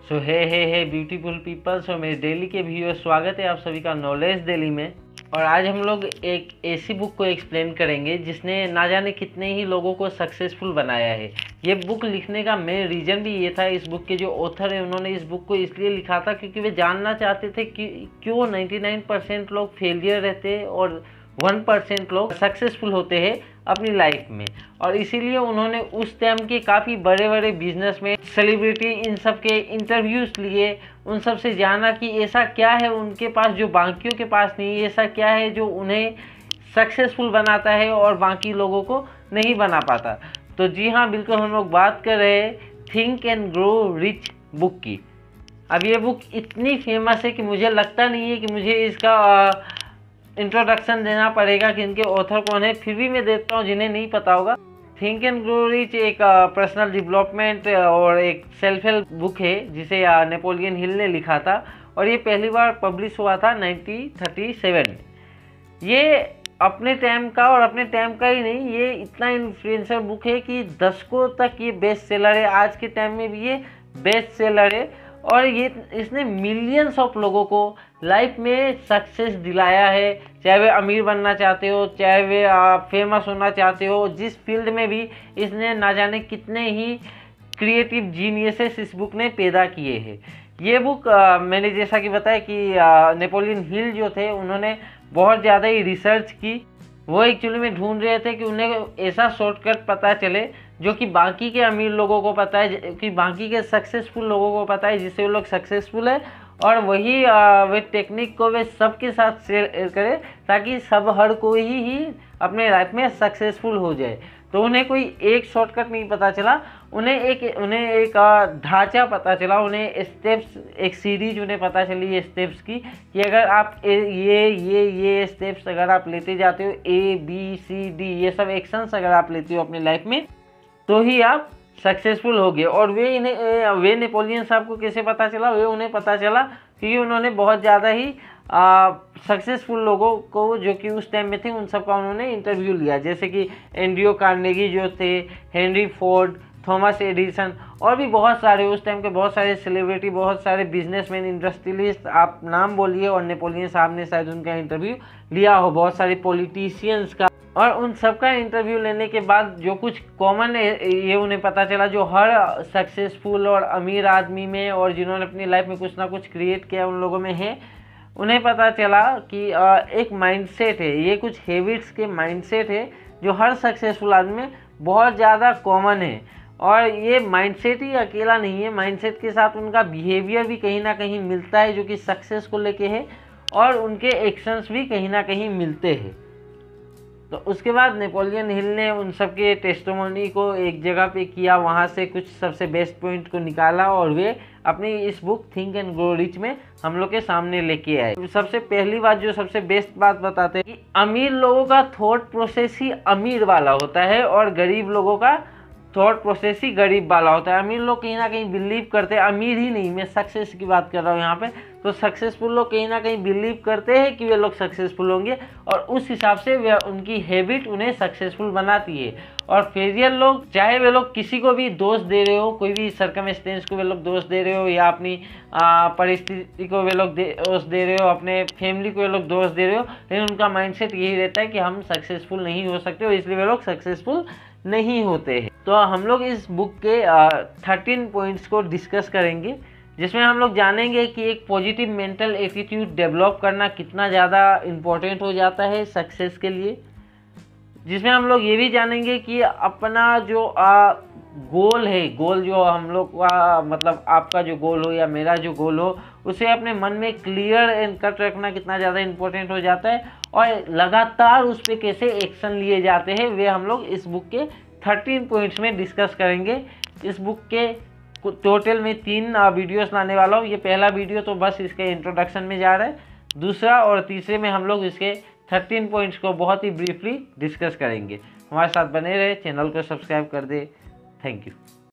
सो हे beautiful people. सो मेरे daily के viewer, स्वागत है आप सभी का नॉलेज डेली में। और आज हम लोग एक ऐसी बुक को एक्सप्लेन करेंगे जिसने ना जाने कितने ही लोगों को सक्सेसफुल बनाया है। ये बुक लिखने का मेन रीज़न भी ये था, इस बुक के जो ऑथर है उन्होंने इस बुक को इसलिए लिखा था क्योंकि वे जानना चाहते थे कि क्यों 99% लोग फेलियर रहते हैं और 1% लोग सक्सेसफुल होते हैं अपनी लाइफ में। और इसीलिए उन्होंने उस टाइम के काफ़ी बड़े बड़े बिजनेसमैन, सेलिब्रिटी, इन सब के इंटरव्यूज़ लिए, उन सब से जाना कि ऐसा क्या है उनके पास जो बाकियों के पास नहीं है, ऐसा क्या है जो उन्हें सक्सेसफुल बनाता है और बाकी लोगों को नहीं बना पाता। तो जी हाँ, बिल्कुल हम लोग बात कर रहे हैं think and grow rich book की। अब ये बुक इतनी फेमस है कि मुझे लगता नहीं है कि मुझे इसका इंट्रोडक्शन देना पड़ेगा कि इनके ऑथर कौन है, फिर भी मैं देता हूँ जिन्हें नहीं पता होगा। थिंक एंड ग्रो रिच एक पर्सनल डेवलपमेंट और एक सेल्फ हेल्प बुक है जिसे नेपोलियन हिल ने लिखा था और ये पहली बार पब्लिश हुआ था 1937 में। ये अपने टाइम का और अपने टाइम का ही नहीं, ये इतना इन्फ्लुएंसर बुक है कि दशकों तक ये बेस्ट सेलर है। आज के टाइम में भी ये बेस्ट सेलर है और ये इसने मिलियंस ऑफ लोगों को लाइफ में सक्सेस दिलाया है। चाहे वे अमीर बनना चाहते हो, चाहे वे फेमस होना चाहते हो, जिस फील्ड में भी इसने ना जाने कितने ही क्रिएटिव जीनियसेस इस बुक ने पैदा किए हैं। ये बुक मैंने जैसा कि बताया कि नेपोलियन हिल जो थे उन्होंने बहुत ज़्यादा ही रिसर्च की। वो एक्चुअली में ढूंढ रहे थे कि उन्हें ऐसा शॉर्टकट पता चले जो कि बाकी के अमीर लोगों को पता है, कि बाकी के सक्सेसफुल लोगों को पता है, जिससे वो लोग सक्सेसफुल है, और वही वे टेक्निक को वे सबके साथ शेयर करें ताकि सब हर कोई ही अपने लाइफ में सक्सेसफुल हो जाए। तो उन्हें कोई एक शॉर्टकट नहीं पता चला, उन्हें एक ढांचा पता चला, उन्हें स्टेप्स, एक सीरीज उन्हें पता चली ये स्टेप्स की, कि अगर आप ये स्टेप्स अगर आप लेते जाते हो, ABCD ये सब एक्शंस अगर आप लेते हो अपनी लाइफ में, तो ही आप सक्सेसफुल हो गए। और वे नेपोलियन साहब को कैसे पता चला? वे उन्हें पता चला क्योंकि उन्होंने बहुत ज़्यादा ही सक्सेसफुल लोगों को जो कि उस टाइम में थे उन सब का उन्होंने इंटरव्यू लिया, जैसे कि एंड्रियो कार्नेगी जो थे, हेनरी फोर्ड, थॉमस एडिसन और भी बहुत सारे उस टाइम के बहुत सारे सेलिब्रिटी, बहुत सारे बिजनेसमैन, इंडस्ट्रियलिस्ट, आप नाम बोलिए, और नेपोलियन साहब ने शायद उनका इंटरव्यू लिया हो, बहुत सारे पॉलिटिशियंस का। और उन सबका इंटरव्यू लेने के बाद जो कुछ कॉमन ये उन्हें पता चला जो हर सक्सेसफुल और अमीर आदमी में और जिन्होंने अपनी लाइफ में कुछ ना कुछ क्रिएट किया उन लोगों में है, उन्हें पता चला कि एक माइंडसेट है, ये कुछ हैबिट्स के माइंडसेट है जो हर सक्सेसफुल आदमी में बहुत ज़्यादा कॉमन है। और ये माइंडसेट ही अकेला नहीं है, माइंडसेट के साथ उनका बिहेवियर भी कहीं ना कहीं मिलता है जो कि सक्सेस को लेके है, और उनके एक्शंस भी कहीं ना कहीं मिलते हैं। तो उसके बाद नेपोलियन हिल ने उन सब के टेस्टिमोनी को एक जगह पे किया, वहाँ से कुछ सबसे बेस्ट पॉइंट को निकाला और वे अपनी इस book think and grow rich में हम लोग के सामने लेके आए। सबसे पहली बात, जो सबसे बेस्ट बात बताते हैं कि अमीर लोगों का थॉट प्रोसेस ही अमीर वाला होता है और गरीब लोगों का थॉट प्रोसेस ही गरीब वाला होता है। अमीर लोग कहीं ना कहीं बिलीव करते हैं, अमीर ही नहीं, मैं सक्सेस की बात कर रहा हूँ यहाँ पे, तो सक्सेसफुल लोग कहीं ना कहीं बिलीव करते हैं कि वे लोग सक्सेसफुल होंगे और उस हिसाब से वे उनकी हैबिट उन्हें सक्सेसफुल बनाती है। और फेलियर लोग, चाहे वे लोग किसी को भी दोष दे रहे हो, कोई भी सर्कमस्टेंस को वे लोग दोष दे रहे हो, या अपनी परिस्थिति को वे लोग दोष दे रहे हो, अपने फैमिली को वे लोग दोष दे रहे हो, लेकिन उनका माइंडसेट यही रहता है कि हम सक्सेसफुल नहीं हो सकते और इसलिए वे लोग सक्सेसफुल नहीं होते हैं। तो हम लोग इस बुक के 13 पॉइंट्स को डिस्कस करेंगे, जिसमें हम लोग जानेंगे कि एक पॉजिटिव मेंटल एटीट्यूड डेवलप करना कितना ज़्यादा इम्पोर्टेंट हो जाता है सक्सेस के लिए। जिसमें हम लोग ये भी जानेंगे कि अपना जो गोल है, गोल जो हम लोग का, मतलब आपका जो गोल हो या मेरा जो गोल हो, उसे अपने मन में क्लियर एंड कट रखना कितना ज़्यादा इम्पोर्टेंट हो जाता है, और लगातार उस पर कैसे एक्शन लिए जाते हैं, वे हम लोग इस बुक के 13 पॉइंट्स में डिस्कस करेंगे। इस बुक के टोटल में 3 वीडियोस लाने वाला हूँ। ये पहला वीडियो तो बस इसके इंट्रोडक्शन में जा रहा है, दूसरा और तीसरे में हम लोग इसके 13 पॉइंट्स को बहुत ही ब्रीफली डिस्कस करेंगे। हमारे साथ बने रहे, चैनल को सब्सक्राइब कर दे। Thank you.